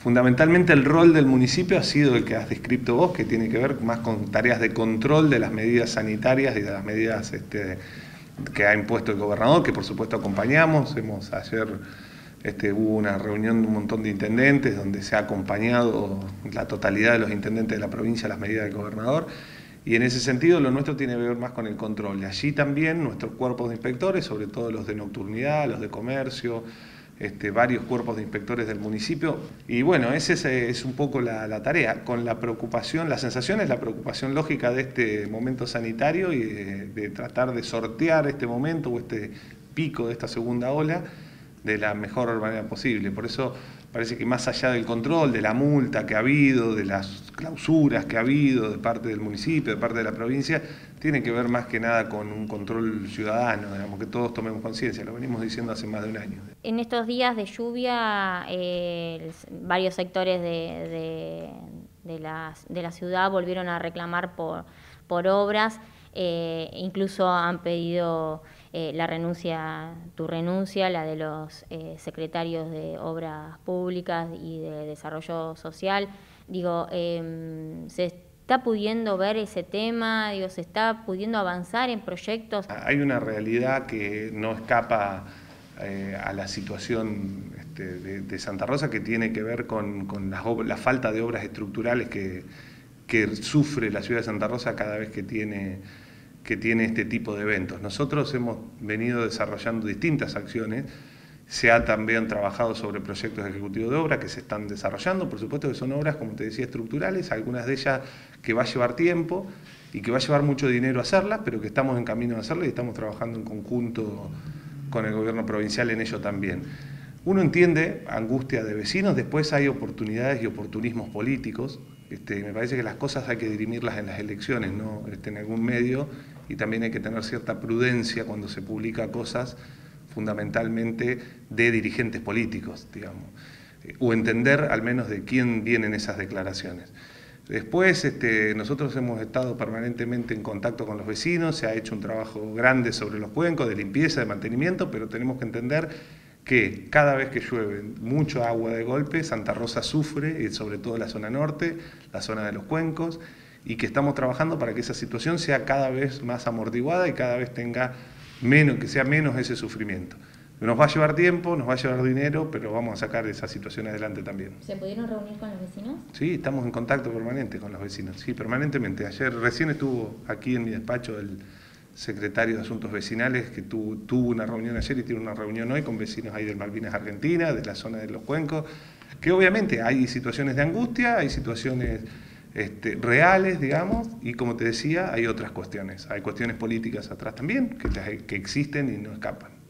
Fundamentalmente el rol del municipio ha sido el que has descrito vos, que tiene que ver más con tareas de control de las medidas sanitarias y de las medidas que ha impuesto el gobernador, que por supuesto acompañamos. Ayer hubo una reunión de un montón de intendentes donde se ha acompañado la totalidad de los intendentes de la provincia a las medidas del gobernador. Y en ese sentido lo nuestro tiene que ver más con el control. Y allí también nuestros cuerpos de inspectores, sobre todo los de nocturnidad, los de comercio, varios cuerpos de inspectores del municipio. Y bueno, esa es un poco la tarea, con la preocupación, la sensación es la preocupación lógica de este momento sanitario y de tratar de sortear este momento o este pico de esta segunda ola de la mejor manera posible. Por eso parece que más allá del control, de la multa que ha habido, de las clausuras que ha habido de parte del municipio, de parte de la provincia, tiene que ver más que nada con un control ciudadano, digamos, que todos tomemos conciencia, lo venimos diciendo hace más de un año. En estos días de lluvia, varios sectores de la ciudad volvieron a reclamar por obras, incluso han pedido tu renuncia, la de los secretarios de Obras Públicas y de Desarrollo Social. Digo, ¿se está pudiendo ver ese tema? Digo, ¿se está pudiendo avanzar en proyectos? Hay una realidad que no escapa a la situación de Santa Rosa, que tiene que ver con la falta de obras estructurales que sufre la ciudad de Santa Rosa cada vez que tiene este tipo de eventos. Nosotros hemos venido desarrollando distintas acciones, se ha también trabajado sobre proyectos ejecutivos de obra que se están desarrollando, por supuesto que son obras, como te decía, estructurales, algunas de ellas que va a llevar tiempo y que va a llevar mucho dinero hacerlas, pero que estamos en camino de hacerlas y estamos trabajando en conjunto con el gobierno provincial en ello también. Uno entiende angustia de vecinos, después hay oportunidades y oportunismos políticos. Me parece que las cosas hay que dirimirlas en las elecciones, no en algún medio, y también hay que tener cierta prudencia cuando se publica cosas fundamentalmente de dirigentes políticos, digamos, o entender al menos de quién vienen esas declaraciones. Después nosotros hemos estado permanentemente en contacto con los vecinos, se ha hecho un trabajo grande sobre los cuencos, de limpieza, de mantenimiento, pero tenemos que entender que cada vez que llueve mucho agua de golpe, Santa Rosa sufre, sobre todo la zona norte, la zona de los cuencos, y que estamos trabajando para que esa situación sea cada vez más amortiguada y cada vez que sea menos ese sufrimiento. Nos va a llevar tiempo, nos va a llevar dinero, pero vamos a sacar esa situación adelante también. ¿Se pudieron reunir con los vecinos? Sí, estamos en contacto permanente con los vecinos, sí, permanentemente. Ayer recién estuvo aquí en mi despacho el secretario de Asuntos Vecinales, que tuvo una reunión ayer y tiene una reunión hoy con vecinos ahí del Malvinas Argentina, de la zona de los Cuencos, que obviamente hay situaciones de angustia, hay situaciones reales, digamos, y como te decía, hay otras cuestiones. Hay cuestiones políticas atrás también, que existen y no escapan.